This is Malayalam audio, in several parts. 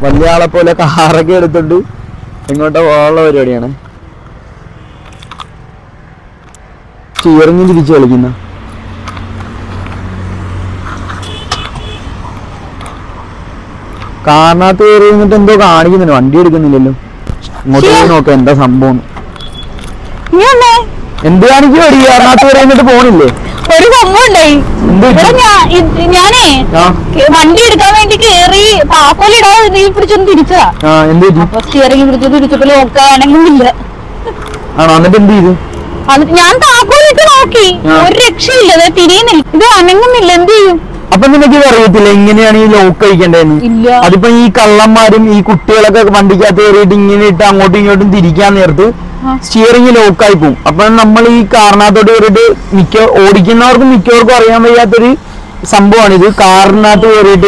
വലിയ ആളെ പോലെ കാറൊക്കെ എടുത്തോണ്ട് ഇങ്ങോട്ട് പോകാനുള്ള പരിപാടിയാണ്. സ്റ്റിയറിംഗ് തിരിച്ചു കളിക്കുന്ന കാറിനകത്ത് കയറി നിന്നിട്ട് എന്തോ കാണിക്കുന്നുണ്ട്, വണ്ടി എടുക്കുന്നില്ലല്ലോ. ഇങ്ങോട്ട് നോക്കാം എന്താ സംഭവം. എന്ത് കാണിക്കും അടി? കാറിനകത്ത് കയറി എന്നിട്ട് പോണില്ലേ? ഒരു സംഭവം ഉണ്ടായി. ഞാനേ വണ്ടി എടുക്കാൻ വേണ്ടി കേറി താക്കോലിടാതെ പിടിച്ചൊന്ന് തിരിച്ചതാ. അപ്പൊ സ്റ്റിയറിംഗ് പിടിച്ച് തിരിച്ചപ്പോ നോക്കാണെങ്കിലില്ല. ആണോ? എന്നിട്ട് എന്ത് ചെയ്തു? ഞാൻ താക്കോലിട്ട് നോക്കി, ഒരു രക്ഷയില്ല, തിരിയുന്നില്ല, ഇത് അനങ്ങുന്നില്ല, എന്ത് ചെയ്യും? അപ്പൊ നിനക്ക് അറിയത്തില്ല എങ്ങനെയാണ് ഈ ലോക്ക് കഴിക്കേണ്ടതെന്ന്? അതിപ്പോ ഈ കള്ളന്മാരും ഈ കുട്ടികളൊക്കെ വണ്ടിക്കകത്ത് കയറിയിട്ട് ഇങ്ങനെ ഇട്ട് അങ്ങോട്ടും ഇങ്ങോട്ടും തിരിക്കാൻ നേരത്ത് സ്റ്റിയറിംഗ് ലോക്കായി പോകും. അപ്പൊ നമ്മൾ ഈ കാറിനകത്തോട്ട് കയറിയിട്ട് ഓടിക്കുന്നവർക്കും മിക്കവർക്കും അറിയാൻ വയ്യാത്തൊരു സംഭവമാണ് ഇത്. കാറിനകത്ത് കയറിയിട്ട്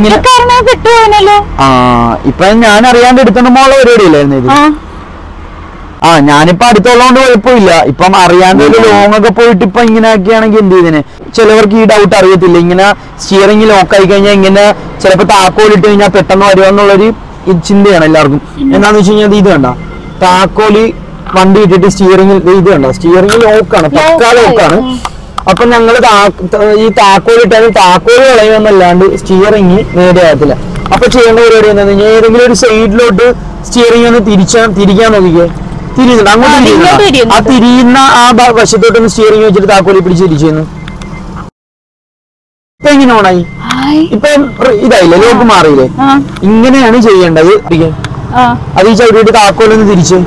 ഇപ്പൊ ഞാൻ അറിയാണ്ട് എടുത്തോണ്ടുള്ള പരിപാടിയില്ലായിരുന്നു ഇത്. ഞാനിപ്പോ അടുത്തുള്ളതുകൊണ്ട് കുഴപ്പമില്ല. ഇപ്പം അറിയാണ്ട് ലോങ് ഒക്കെ പോയിട്ട് ഇപ്പൊ ഇങ്ങനെ ഒക്കെയാണെങ്കിൽ എന്ത് ചെയ്തേനെ? ചിലവർക്ക് ഈ ഡൗട്ട് അറിയത്തില്ല. ഇങ്ങനെ സ്റ്റിയറിംഗ് ലോക്കായി കഴിഞ്ഞാൽ ഇങ്ങനെ ചിലപ്പോ താക്കോലിട്ട് കഴിഞ്ഞാൽ പെട്ടെന്ന് വരുമെന്നുള്ളൊരു ചിന്തയാണ് എല്ലാവർക്കും. എന്താന്ന് വെച്ച് കഴിഞ്ഞാൽ ഇത് കണ്ട താക്കോലി വണ്ടി ഇട്ടിട്ട് സ്റ്റിയറിംഗ് ഇത് കണ്ട സ്റ്റിയറിംഗ് ലോക്കാണ്, പക്കാ ലോക്കാണ്. അപ്പൊ ഞങ്ങള് ഈ താക്കോലിട്ടാലും താക്കോല് കളയുമെന്നല്ലാണ്ട് സ്റ്റിയറിംഗ് നേരെ ആകത്തില്ല. അപ്പൊ ചെയ്യേണ്ട പരിപാടി എന്താണെന്ന് കഴിഞ്ഞാൽ ഏതെങ്കിലും ഒരു സൈഡിലോട്ട് സ്റ്റിയറിംഗ് ഒന്ന് തിരിക്കാൻ നോക്കിക്കേ. തിരിയുന്നുണ്ട്, അങ്ങോട്ട് തിരിയുന്നുണ്ട്. ആ തിരിയുന്ന ആ വശത്തോട്ടൊന്ന് സ്റ്റിയറിംഗ് വെച്ചിട്ട് താക്കോലി പിടിച്ച് തിരിച്ചു. ഇപ്പൊ എങ്ങനെ ഓണായി? ഇപ്പൊ ഇതായില്ലേ, ലോക്ക് മാറിയില്ലേ? ഇങ്ങനെയാണ് ചെയ്യേണ്ടത്. അത് ഈ ചവിട്ടിട്ട് താക്കോലൊന്ന് തിരിച്ച്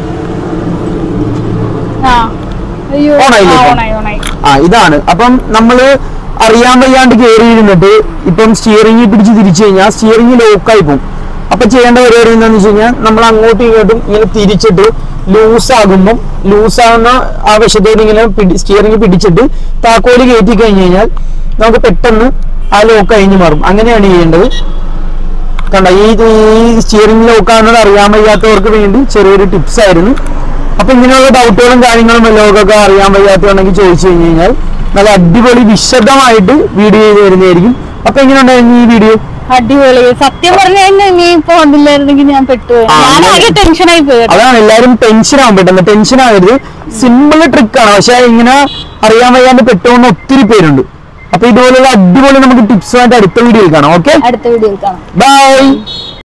ഓണായില്ലേ? ഇതാണ്. അപ്പം നമ്മള് അറിയാൻ വയ്യാണ്ട് കയറി ഇരുന്നിട്ട് ഇപ്പം സ്റ്റിയറിംഗ് പിടിച്ച് തിരിച്ചു കഴിഞ്ഞാൽ സ്റ്റിയറിംഗ് ലോക്കായി പോകും. അപ്പൊ ചെയ്യേണ്ട പരിപാടി എന്താന്ന് വെച്ച് കഴിഞ്ഞാൽ നമ്മൾ അങ്ങോട്ടും ഇങ്ങോട്ടും ഇങ്ങനെ തിരിച്ചിട്ട് ലൂസാകുന്ന ആ വശത്തോട് ഇങ്ങനെ സ്റ്റിയറിംഗ് പിടിച്ചിട്ട് താക്കോല് കയറ്റി കഴിഞ്ഞു കഴിഞ്ഞാൽ നമുക്ക് പെട്ടെന്ന് ആ ലോക്ക് കഴിഞ്ഞ് മാറും. അങ്ങനെയാണ് ചെയ്യേണ്ടത്. കണ്ട ഈ സ്റ്റിയറിംഗ് ലോക്കാണെന്നത് അറിയാൻ വയ്യാത്തവർക്ക് വേണ്ടി ചെറിയൊരു ടിപ്സ് ആയിരുന്നു. അപ്പൊ ഇങ്ങനെയുള്ള ഡൗട്ടുകളും കാര്യങ്ങളും ലോക്കൊക്കെ അറിയാൻ വയ്യാത്തതുണ്ടെങ്കിൽ ചോദിച്ചു കഴിഞ്ഞു കഴിഞ്ഞാൽ നല്ല അടിപൊളി വിശദമായിട്ട് വീഡിയോ ചെയ്ത് വരുന്നതായിരിക്കും. അപ്പൊ എങ്ങനെ ഉണ്ടായിരുന്നു ഈ വീഡിയോ? അടിപൊളി. സത്യം പറഞ്ഞു നീ ഇപ്പൊ വന്നില്ലായിരുന്നെങ്കിൽ ഞാൻ പെട്ടുപോയി. ടെൻഷനായി പോയി. അതാണ് എല്ലാരും ടെൻഷൻ ആവും. പെട്ടെന്ന് ടെൻഷൻ ആവരുത്. സിമ്പിൾ ട്രിക്കാണ്, പക്ഷെ ഇങ്ങനെ അറിയാൻ വയ്യാണ്ട് പെട്ടുപോകുന്ന ഒത്തിരി പേരുണ്ട്. അപ്പൊ ഇതുപോലുള്ള അടിപൊളി നമുക്ക് ടിപ്സുമായിട്ട് അടുത്ത വീഡിയോയിൽ കാണാം. ഓക്കെ, അടുത്ത വീഡിയോയിൽ കാണാം. ബൈ.